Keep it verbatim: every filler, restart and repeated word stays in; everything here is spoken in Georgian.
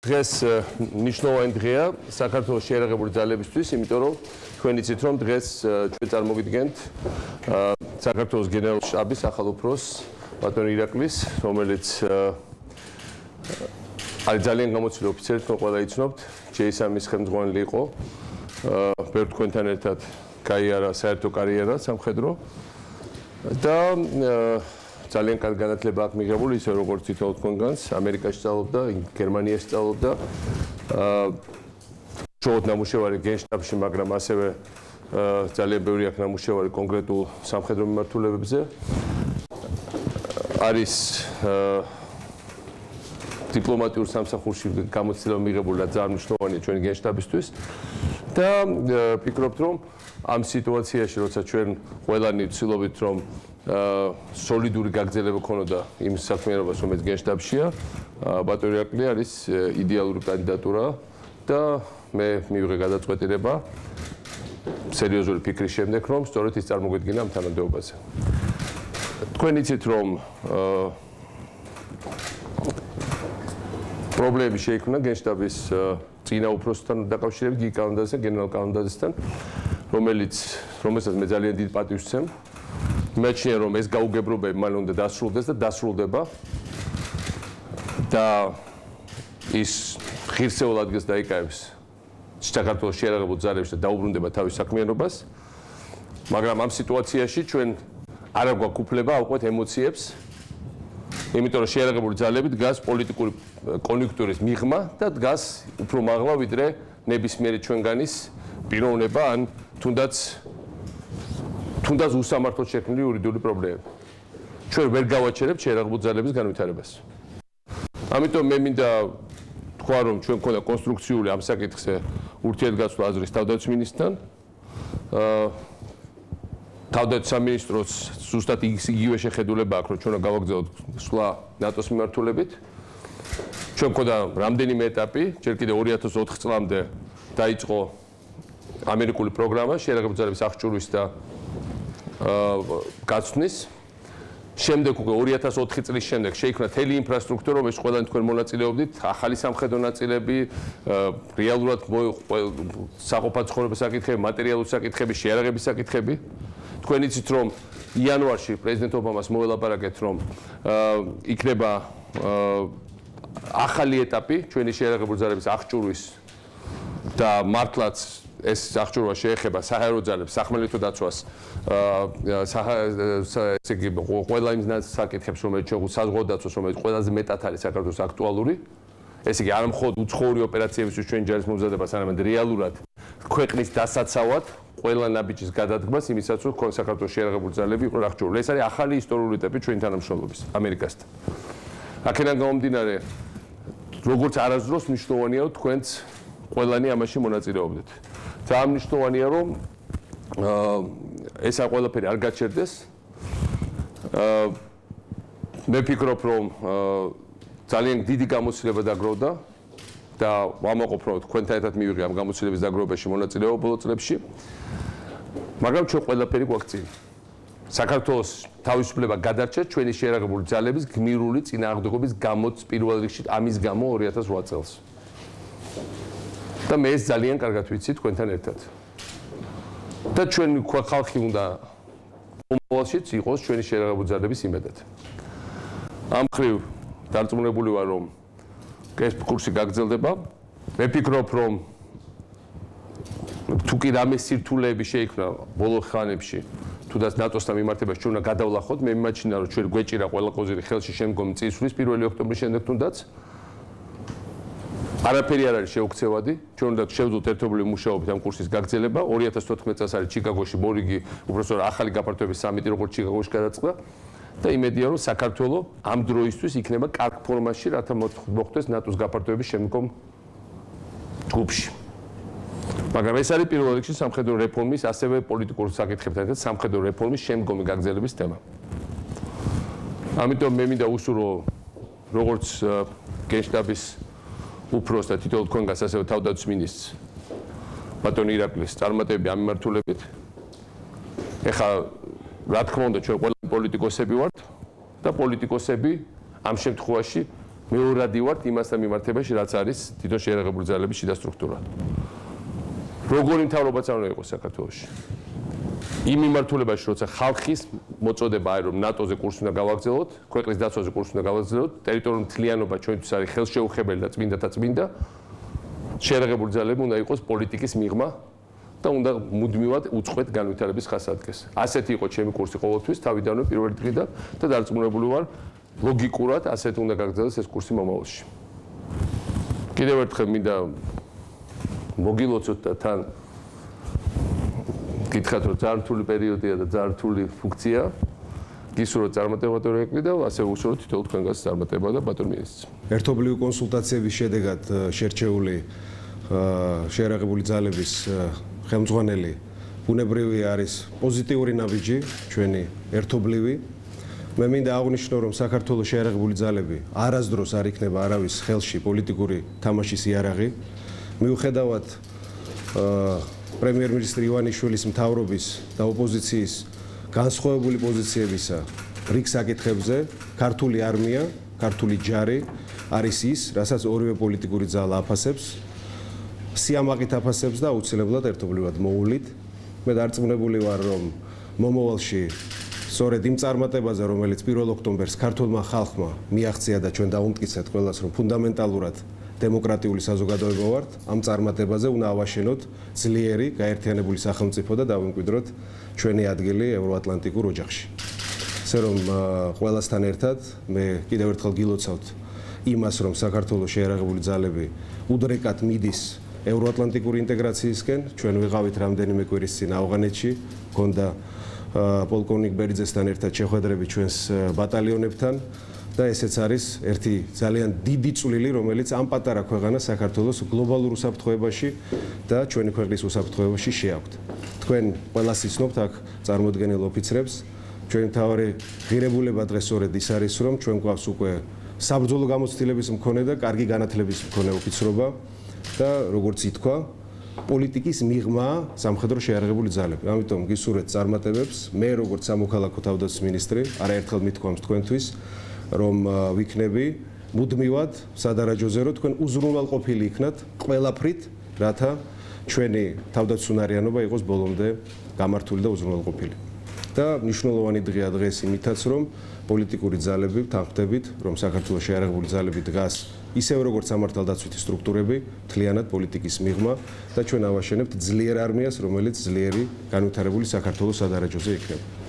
დღეს ნიშნულოვანი დღეა საქართველოს შეიარაღებული ძალებისთვის, იმიტომ რომ თქვენ იცით რომ დღეს ჩვენ წარმოვიდგენთ საქართველოს გენერალ შტაბის ახალ უფროსს ბატონ ირაკლის, რომელიც არის ძალიან გამოცდილ ოფიცერი, თქვენ ყველა იცნობთ, ჯეისამის ხელმძღვანელი იყო, ბევრ თქვენთან ერთად გაიარა საერთო კარიერა სამხედრო და ძალიან კარგი განათლება აქვს მიღებული, ისე როგორც თითოეულ თქვენგანს, ამერიკაში სწავლობდა, გერმანიაში სწავლობდა. უშუალოდ ნამუშევარი გენშტაბში, მაგრამ ასევე ძალიან ბევრი აქვს ნამუშევარი კონკრეტულ სამხედრო მიმართულებებზე. არის დიპლომატიურ სამსახურში გამოცდილება მიღებული და ძალიან მნიშვნელოვანია ჩვენი გენშტაბისთვის და ვფიქრობთ, რომ ამ სიტუაციაში, როცა ჩვენ ყველანი ვცდილობთ, რომ სოლიდური გაგრძელება ქონოდა იმ საქმიანობას, რომელიც გენშტაბშია, ბატონ ირაკლი არის იდეალური კანდიდატურა და მე მივიღე გადაწყვეტილება სერიოზული ფიქრის შემდეგ, რომ სწორედ ის წარმოგვიდგინა ამ თანამდებობაზე. თქვენ იცით, რომ პრობლემები შეიქმნა გენშტაბის წინა უფროსთან დაკავშირებით, გი კანონდაზესთან, გენერალ კანონდაზესთან, რომელიც რომელსაც მე ძალიან დიდ პატივს ვცემ. მეჩნია რომ ეს გაუგებრობები მალე უნდა დასრულდეს და დასრულდება და ის ღირსეულ ადგილს დაიკავებს საქართველოს შეიარაღებულ ძალებში და დაუბრუნდება თავის საქმიანობას, მაგრამ ამ სიტუაციაში ჩვენ არ გვაქვს უფლება ავყვეთ ემოციებს, იმიტომ რომ შეიარაღებული ძალები დგას პოლიტიკური კონიუნქტურის მიღმა და დგას უფრო მაღლა ვიდრე ნებისმიერი ჩვენგანის პიროვნება ან თუნდაც თუნდაც უსამართლოდ შექმნილი იურიდიული პრობლემები. ჩვენ ვერ გავაჩერებთ შეიარაღებული ძალების განვითარებას. ამიტომ მე მინდა თქვა, რომ ჩვენ გვქონდა კონსტრუქციული ამ საკითხზე ურთიერთგაცვლა აზრის თავდაცვის მინისტრთან. თავდაცვის სამინისტროს ზუსტად იგივე შეხედულება აქვს, რომ ჩვენ გავაგზავნოთ სვლა ნატოს მიმართულებით. ჩვენ გვქონდა რამდენიმე ეტაპი, ჯერ კიდევ ორი ათას ოთხ წლამდე დაიწყო ამერიკული პროგრამა შეიარაღებული ძალების აღჭურვის და გაცვლის. შემდეგ უკვე ორი ათას ოთხი წლის შემდეგ შეიქმნა მთელი ინფრასტრუქტურა, რომელშიც ყველანი თქვენ მონაწილეობდით, ახალი სამხედრო ნაწილები, რეალურად საყოფა ცხოვრების საკითხები, მატერიალური საკითხები, შეიარაღების საკითხები. თქვენ იცით, რომ იანვარში პრეზიდენტ ობამას მოველაპარაკეთ, რომ იქნება ახალი ეტაპი ჩვენი შეიარაღებული ძალების აღჭურვის და მართლაც ეს აღჭურვა შეეხება საჰაერო ძალებს, სახმელეთო დაცვას, ესე იგი ყველა იმ საკითხებს, რომელიც ჩვენ საზღვაო დაცვას, რომელიც ყველაზე მეტად არის საქართველოს აქტუალური. ესე იგი არა მხოლოდ უცხოური ოპერაციებისთვის ჩვენ ჯარის მომზადებას, არამედ რეალურად ქვეყნის დასაცავად ყველა ნაბიჯის გადადგმას იმისაც, რომ საქართველოს შეიარაღებული ძალები იყო აღჭურვილი. ეს არის ახალი ისტორიული ეტაპი ჩვენი თანამშრომლობის ამერიკასთან. აქედან გამომდინარე, როგორც არასდროს მნიშვნელოვანია, რომ თქვენც ყველანი ამაში მონაწილეობდით. ძალიან მნიშვნელოვანია, რომ ეს ყველაფერი არ გაჩერდეს. მე ვფიქრობ, რომ ძალიან დიდი გამოცდილება დაგროვდა და ვამაყობ, რომ თქვენთან ერთად მივიღე ამ გამოცდილების დაგროვებაში მონაწილეობა ბოლო წლებში. მაგრამ ჩვენ ყველაფერი გვაქვს წინ. საქართველოს თავისუფლება გადარჩა ჩვენი შეიარაღებული ძალების გმირული წინააღმდეგობის გამოც პირველ რიგში ამის გამო ორი ათას ოთხ წელს. და მე ეს ძალიან კარგად ვიცი თქვენთან ერთად. და ჩვენი ხალხი უნდა მომავალშიც იყოს ჩვენი შეიარაღებული ძალების იმედად. ამ ხრივ დარწმუნებული ვარ, რომ ეს კურსი გაგრძელდება. მე ვფიქრობ, რომ თუ კი რამე სირთულეები შეიქმნა ბოლო ხანებში, თუნდაც ნატოსთან მიმართებაში ჩვენ უნდა გადავლახოთ, მე მიმაჩნია, რომ ჩვენ გვეჭირა ყველა კოზირი ხელში შემდგომი წისვლის პირველი ოქტომბრის შემდეგ თუნდაც არაფერი არ არის შეუქცევადი, ჩვენ უნდა შევძლოთ ერთობლივი მუშაობით ამ კურსის გაგრძელება. ორი ათას თოთხმეტ წელს არის ჩიკაგოში მორიგი, უბრალოდ ახალი გაფართოების სამიტი, როგორც ჩიკაგოში გადაწყდა და იმედია, რომ საქართველოს ამ დროისთვის იქნება კარგ ფორმაში, რათა მოხდეს ნატოს გაფართოების შემდგომ ჯგუფში. მაგრამ ეს არის პირველ რიგში სამხედრო რეფორმის, ასევე პოლიტიკური საკითხებთან ერთად სამხედრო რეფორმის შემდგომი გაგრძელების თემა. ამიტომ მე მინდა უსურვო როგორც გენშტაბის უფროს და თითოეულ თქვენგანს, ასევე თავდაცვის მინისტრს ბატონ ირაკლის წარმატებები ამ მიმართულებით. ეხლა რა თქმა უნდა ჩვენ ყველა პოლიტიკოსები ვართ და პოლიტიკოსები ამ შემთხვევაში მეორადი ვართ იმასთან მიმართებაში, რაც არის თვითონ შეიარაღებული ძალების შიდა სტრუქტურა. როგორი მთავრობაც არ უნდა იყოს საქართველოში. იმ მიმართულებაში, როცა ხალხის მოწოდება არის, რომ ნატოზე კურსი უნდა გავაგრძელოთ, ქვეყნის დაცვაზე კურსი უნდა გავაგრძელოთ, ტერიტორიული მთლიანობა ჩვენთვის არის ხელშეუხებელი და წმინდათა წმინდა, შეიარაღებული ძალები უნდა იყოს პოლიტიკის მიღმა და უნდა მუდმივად უწყვეტ განვითარების ხასადგეს. ასეთი იყო ჩემი კურსი ყოველთვის, თავიდანვე პირველი დღიდან და დარწმუნებული ვარ, ლოგიკურად ასეთი უნდა გაგრძელდეს ეს კურსი მომავალში. კიდევ ერთხელ მინდა მოგილოცოთ და თან გითხრათ, რომ ძალიან რთული პერიოდია და ძალიან რთული ფუნქცია. გისურვებთ წარმატება და რეკლი და ასე უსურვოთ თითოეულ თქვენგანს წარმატება და ბატონ მინისტრს. ერთობლივი კონსულტაციების შედეგად შერჩეული შეიარაღებული ძალების ხელმძღვანელი ბუნებრივი არის პოზიტიური ნაბიჯი, ჩვენი ერთობლივი. მე მინდა აღვნიშნო, რომ საქართველოს შეიარაღებული ძალები არასდროს არ იქნება არავის ხელში პოლიტიკური თამაშის იარაღი. მიუხედავად პრემიერ-მინისტრი ივანიშვილის მთავრობის და ოპოზიციის განსხვავებული პოზიციებისა რიგ საკითხებზე, ქართული არმია, ქართული ჯარი არის ის, რასაც ორივე პოლიტიკური ძალა აფასებს, სიამაყით აფასებს და აუცილებლად ერთობლივად მოულით. მე დარწმუნებული ვარ, რომ მომავალში სწორედ იმ წარმატებაზე, რომელიც პირველ ოქტომბერს ქართულმა ხალხმა მიაღწია და ჩვენ დავუმტკიცეთ ყველას, რომ ფუნდამენტალურად დემოკრატიული საზოგადოება ვართ, ამ წარმატებაზე უნდა ავაშენოთ ძლიერი გაერთიანებული სახელმწიფო და დავიმკვიდროთ ჩვენი ადგილი ევროატლანტიკურ ოჯახში. ასე რომ ყველასთან ერთად მე კიდევ ერთხელ გილოცავთ იმას, რომ საქართველოს შეიარაღებული ძალები უდრეკად მიდის ევროატლანტიკური ინტეგრაციისკენ. ჩვენ ვიყავით რამდენიმე კვირის წინ ავღანეთში, გქონდა პოლკოვნიკ ბერიძესთან ერთად შეხვედრები ჩვენს ბატალიონებთან და ესეც არის ერთი ძალიან დიდი წვლილი, რომელიც ამ პატარა ქვეყანას საქართველოს გლობალურ უსაფრთხოებაში და ჩვენი ქვეყნის უსაფრთხოებაში შეაქვთ. თქვენ ყველას იცნობთ აქ წარმოდგენილ ოფიცრებს. ჩვენი მთავარი ღირებულება დღეს სწორედ ის არის, რომ ჩვენ გვაქვს უკვე საბრძოლო გამოცდილების მქონე და კარგი განათლების მქონე ოფიცრობა და როგორც ითქვა, პოლიტიკის მიღმა სამხედრო შეიარაღებული ძალები. ამიტომ გისურვებთ წარმატებებს. მე როგორც სამოქალაქო თავდაცვის მინისტრი არაერთხელ მithქვამს თქვენთვის, რომ ვიქნები მუდმივად სადარაჯოზე, რომ თქვენ უზრუნველყოფილი იქნათ ყველაფრით, რათა ჩვენი თავდაცვისუნარიანობა იყოს ბოლომდე გამართული და უზრუნველყოფილი. და მნიშვნელოვანი დღეა დღეს იმითაც, რომ პოლიტიკური ძალები თანხმდებით, რომ საქართველოს შეიარაღებული ძალები დგას ისევ როგორც სამართალდაცვითი სტრუქტურები, მთლიანად პოლიტიკის მიღმა და ჩვენ ავაშენებთ ძლიერ არმიას, რომელიც ძლიერი განვითარებული საქართველოს სადარაჯოზე იქნება.